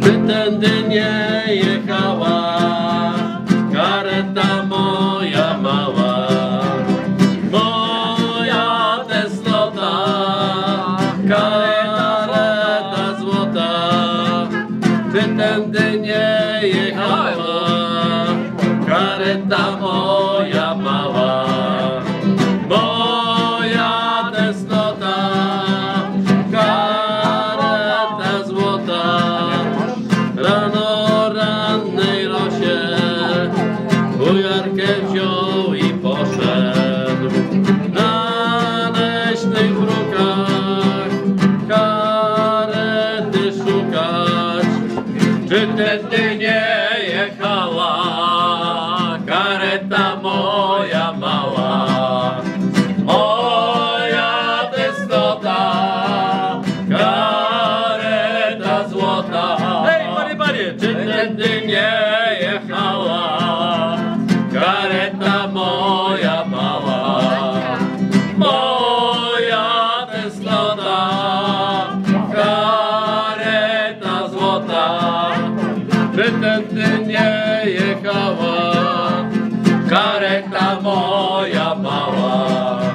Czy tędy nie jechała kareta moja mała? Moja tęsknota, kareta złota. Czy tędy nie jechała kareta moja mała? Moja tęsknota, kareta złota. Rano rannej rosie bujarkę wziął i poszedł na leśnych brukach karety szukać. Czy tędy nie jechała kareta moja mała? Moja tęsknota, kareta złota. Czy tędy nie jechała kareta moja mała? Moja tęsknota, kareta złota. Czy tędy nie jechała kareta moja mała?